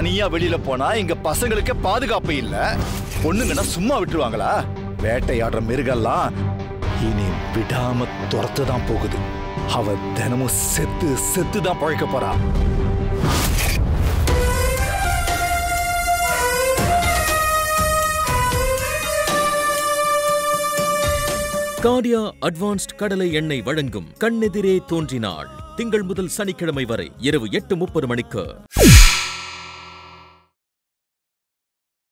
தனியா வெளியில போனா எங்க பசங்களுக்கு பாதுகாப்பு இல்ல. பொண்ணுங்கன்னா சும்மா விட்டுருவாங்களா? வேட்டையாடுற மிருகெல்லாம் இனி விடாம துரத்துதான் போகுது. அவ தினமும் செத்து தான் பழைக்க போறா. கார்டியா அட்வான்ஸ்ட் கடலை எண்ணெய் வழங்கும் கண்ணெதிரே தோன்றினாள். திங்கள் முதல் சனிக்கிழமை வரை இரவு 8:30 மணிக்கு.